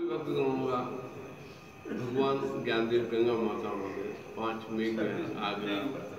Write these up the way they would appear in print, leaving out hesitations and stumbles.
वक्त करूँगा भगवान ज्ञानदेव गंगा माता मंदिर 5 मई में आगरा।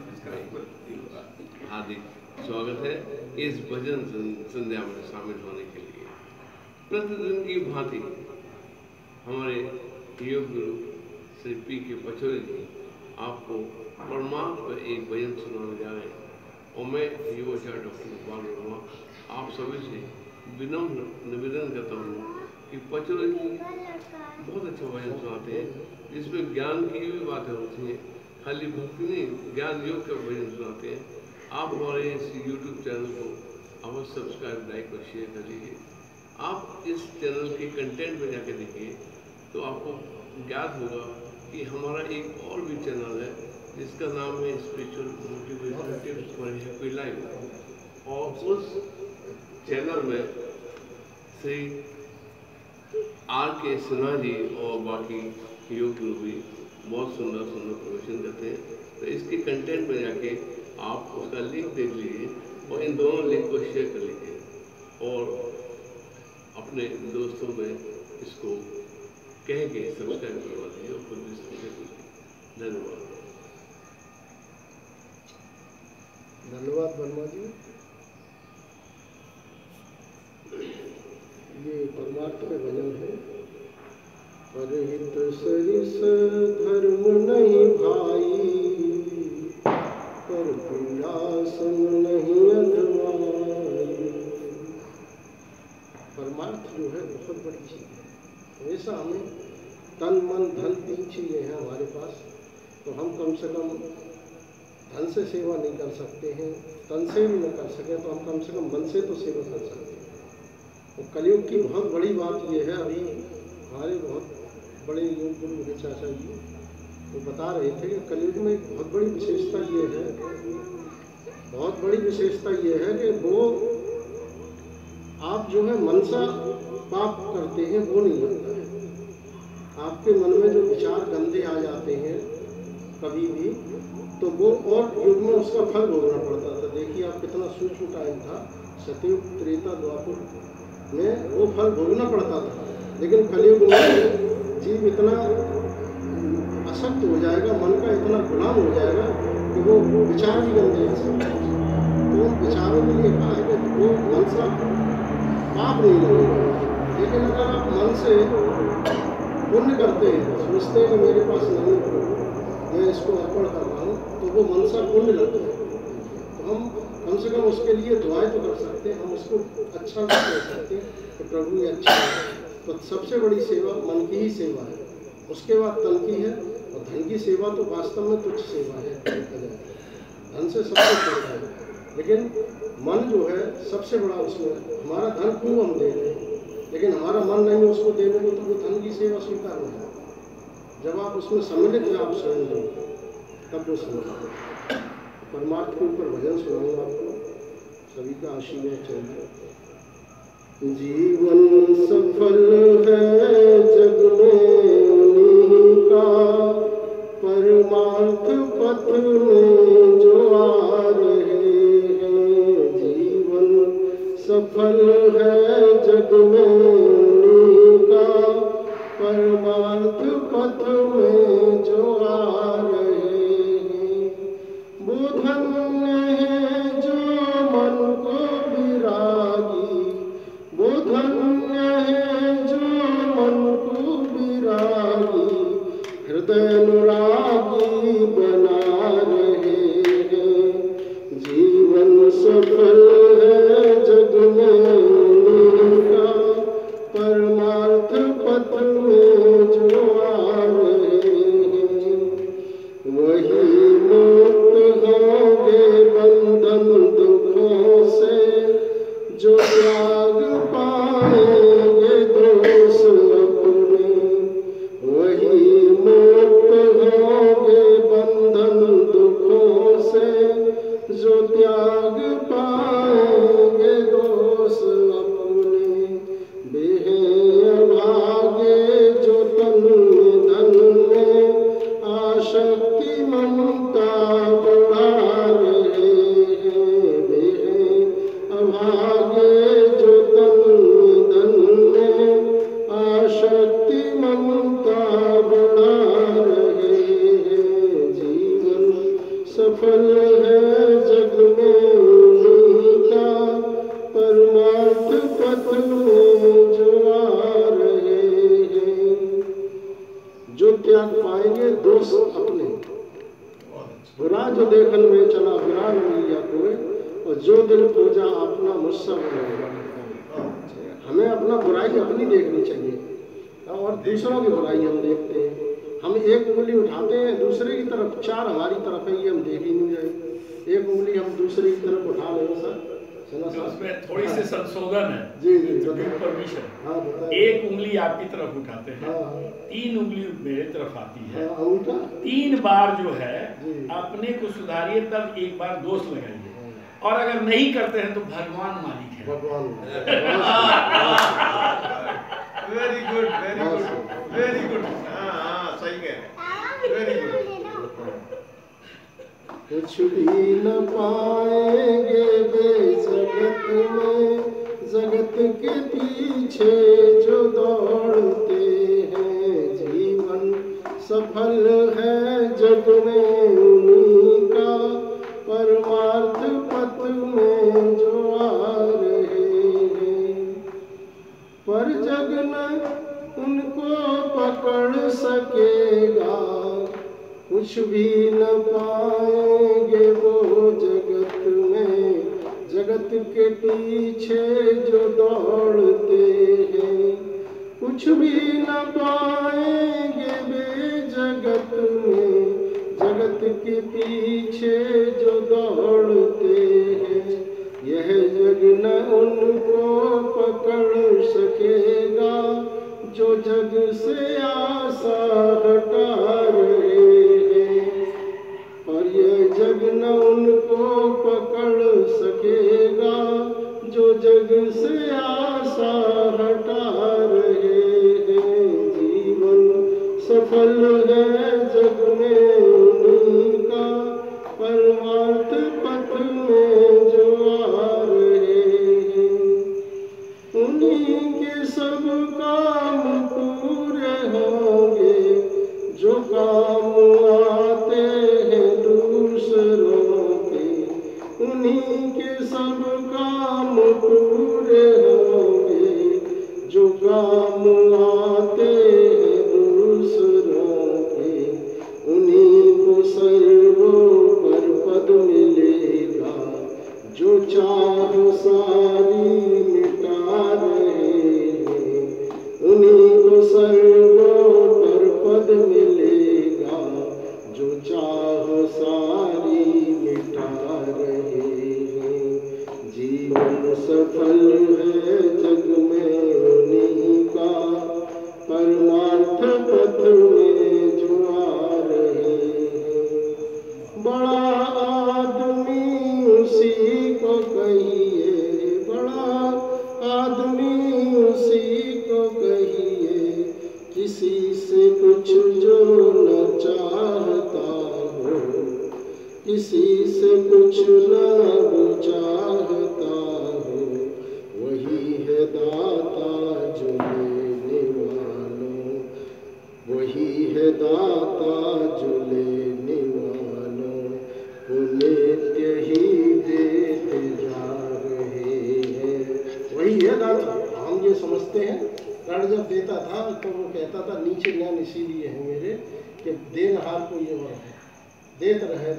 हार्दिक स्वागत है इस भजन संध्या में शामिल होने के लिए। प्रतिदिन की भांति हमारे योग गुरु श्री पी.के. पचौरी जी आपको परमात्मा पर एक भजन सुनाने जा रहे हैं और मैं युवाचार्य डॉक्टर गोपाल वर्मा आप सभी से विनम्र निवेदन करता हूँ कि पचौरी जी बहुत अच्छा भजन सुनाते हैं जिसमें ज्ञान की भी बातें होती हैं, खाली भक्ति नहीं ज्ञान योग का भजन सुनाते हैं। आप हमारे इस YouTube चैनल को अवश्य सब्सक्राइब, लाइक और शेयर कर लीजिए। आप इस चैनल के कंटेंट में जाकर देखिए तो आपको ज्ञात होगा कि हमारा एक और भी चैनल है जिसका नाम है spiritual motivation tips for happy life, और उस चैनल में श्री R.K. सिन्हा जी और बाकी योग गुरु भी बहुत सुंदर सुंदर प्रवचन करते हैं। तो इसके कंटेंट में जाके आप उसका लिंक देख लीजिए और इन दोनों लिंक को शेयर कर लीजिए और अपने दोस्तों में इसको कह के सब्सक्राइब करवा दीजिए और खुद भी शेयर कीजिए। धन्यवाद। धन्यवाद वर्मा जी। ये परमार्थ का भजन है। परहित सरिस धर्म नहीं भाई, पर पीड़ासन नहीं अधवाई। परमार्थ जो है बहुत बड़ी चीज है। ऐसा हमें तन मन धन 3 चीजें हैं हमारे पास, तो हम कम से कम धन से सेवा नहीं कर सकते हैं, तन से भी न कर सके तो हम कम से कम मन से तो सेवा कर सकते हैं। और कलयुग की बहुत बड़ी बात यह है, अभी हमारे बहुत बड़े योग गुरु मेरे चाचा जी वो बता रहे थे कि कलयुग में एक बहुत बड़ी विशेषता ये है, बहुत बड़ी विशेषता ये है कि वो आप जो है मनसा पाप करते हैं वो नहीं होता है। आपके मन में जो विचार गंदे आ जाते हैं कभी भी, तो वो और युग में उसका फल भोगना पड़ता था। देखिए आप कितना सूक्ष्म टाइम था, सतयुग त्रेता द्वापर में वो फल भोगना पड़ता था। लेकिन कलयुग में जीव इतना असक्त हो जाएगा, मन का इतना गुलाम हो जाएगा कि वो विचार भी गंदे आ सकते हैं। तो उन विचारों के लिए कहा है कि वो मन से पाप नहीं लगेगा। लेकिन अगर आप मन से पुण्य करते हैं, सोचते हैं कि मेरे पास नहीं हो, मैं इसको अर्पण कर रहा हूँ, तो वो मन सा पुण्य लगता है। तो हम कम से कम उसके लिए दुआएं तो कर सकते हैं, हम उसको अच्छा भी कह सकते हैं कि प्रभु ये अच्छा है। तो सबसे बड़ी सेवा मन की ही सेवा है, उसके बाद तन की है, और धन की सेवा तो वास्तव में तुच्छ सेवा है। धन से सब कुछ होता है, लेकिन मन जो है सबसे बड़ा, उसमें हमारा धन खूब हम दे रहे हैं, लेकिन हमारा मन नहीं है उसको देने को, तो वो धन की सेवा स्वीकार नहीं है। जब आप उसमें सम्मिलित हैं आप स्वयं लोग, तब वो समझ परमार्थ के ऊपर भजन सुनाऊंगा आपको। सभी का आशीर्वाद चाहिए। जीवन सफल है जग में उन्हीं का, परमार्थ पथ में जो आ रहे हैं। जीवन सफल है जग में उन्हीं का, परमार्थ पथ में जो आ रहे हैं। वो धन्य है जो मन को विरागी, वो धन्य है जो मन को विरागी, हृदय अनुरागी बना रहे हैं। जीवन सफल है जग में उन्हीं का, परमार्थ पथ में जो आ रहे हैं। वही मुक्त होंगे बंधन दुखों से, जो त्याग पाएंगे दोष अपने। वही मुक्त होंगे बंधन दुखों से, जो त्याग पाएंगे दोष अपने। वे हैं अभागे जो तन धन में आशक्ति ममता बढ़ा रहे हैं। वे हैं अभागे जो शक्ति ममता बढ़ा रहे हैं। जीवन सफल है जग में उन्हीं का, परमार्थ पथ में जो आ रहे हैं। जो त्याग पाएंगे दोष अपने, बुरा जो देखन में चला बुरा न मिलिया कोई, और जो दिल पूजा अपना मुस्सा बनाएगा। हमें अपना बुराई अपनी देखनी चाहिए और दूसरों की बुराई हम देखते हैं। हम एक उंगली उठाते हैं दूसरे की तरफ, चार हमारी तरफ है, ये हम देख ही नहीं रहे। एक उंगली हम दूसरे की तरफ उठा रहे हैं सर। उसमें थोड़ी सी संशोधन है जी परमिशन। हाँ, एक उंगली आपकी तरफ उठाते हैं, हाँ, 3 उंगली मेरे तरफ आती है, हाँ, उल्टा 3 बार जो है जी। अपने को सुधारिए, तब एक बार दोष लगाइए, और अगर नहीं करते हैं तो भगवान मालिक है। भगवान very good very good very good. हाँ सही कह रहे, वेरी गुड। कुछ भी न पाएंगे वे जगत में, जगत के पीछे जो दौड़ते हैं। जीवन सफल है जग में उन्हीं का, परमार्थ पथ में जो आ रहे हैं। पर जग न उनको पकड़ सकेगा, कुछ भी न पाएंगे वो जगत में, जगत के पीछे जो दौड़ते हैं। कुछ भी न पाएंगे वे जगत में, जगत के पीछे जो दौड़ते हैं। यह जग न उनको पकड़ सकेगा, जो जग से आशा हटा रहे हैं। और यह जग न उनको पकड़ सकेगा, जो जग से आशा हटा रहे हैं। जीवन सफल है जग में उन्हीं का, परमार्थ पथ में जो आ रहे हैं। उन्हीं के सब काम पूरे होंगे, जो काम आते हैं दूसरों के। उन्हीं के सब काम पूरे होंगे, जो काम आते हैं दूसरों के। उन्हीं को सर्वोपर पद मिलेगा, जो चाह सारी मिटा रहे हैं। उन्हीं को सर्वोपर पद मिलेगा, जो चाह सारी मिटा रहे हैं। जीवन सफल है जग में उन्हीं का, परमार्थ पथ में जो आ रहे हैं। बड़ा आदमी उसी को कहिए, बड़ा आदमी उसी को कहिए, किसी से कुछ जो न चाहता हो, किसी से कुछ न वो चाहता हो। वही है दाता जो लेने वालों, वही है दाता जो लेने वालों को नित्य ही देते जा रहे हैं। वही है दाता। हम ये समझते हैं, कर्ण जब देता था तो वो कहता था नीचे नैन इसीलिए है मेरे कि देनहार को ये वर है, देत रहे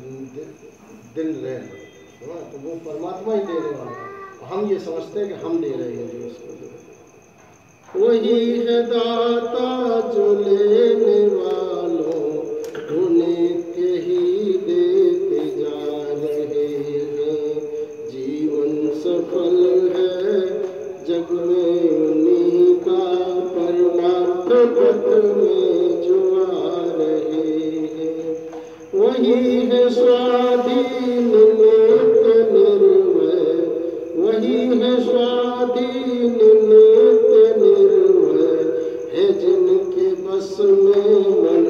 दिन रहे। तो वो परमात्मा ही देने वाला है। हम ये समझते हैं कि हम दे रहे हैं जो उसको दे। वही है दाता जो लेने वालों को नित्य ही देते जा रहे हैं। जीवन सफल है जग में उन्हीं का, परमार्थ पथ में जो आ रहे हैं। वही है स्वाधीन नित्य निर्भय, वही है स्वाधीन नित्य निर्भय है, जिनके बस में मन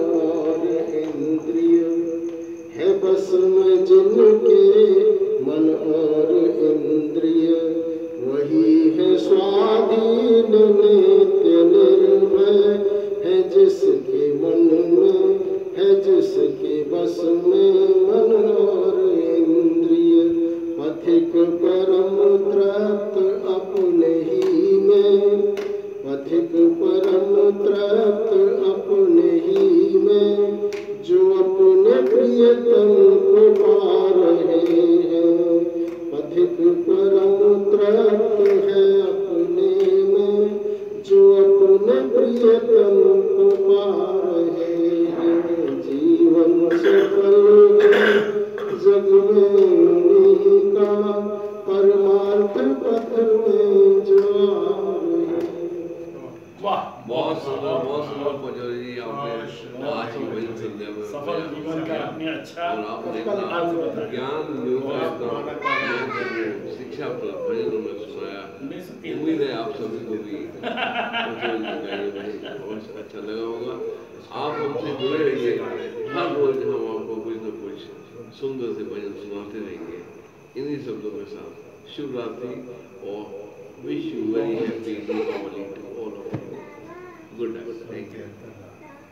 परम तृप्त अपने ही में, जो अपने प्रियतम को पा रहे हैं। अधिक परम तृप्त है अपने में, जो अपने प्रियतम को पा रहे हैं। जीवन सफल है जग में उन्हीं का, परमार्थ पथ में जो आ रहे हैं। वाह, बहुत सुंदर पचौरी जी आपने आज की भजन संध्या में सफल जीवन का आपने अच्छा और आपने अर्थ बताया। ज्ञान योग शिक्षा पर भजनों में सुनाया। उम्मीद है आप सभी को भी बहुत अच्छा लगा होगा। आप हमसे जुड़े रहिए, हर रोज हम आपको कुछ न कुछ सुंदर से भजन सुनाते रहेंगे। इन्हीं शब्दों के साथ शुभ रात्रि और विश यू वेरी हैप्पी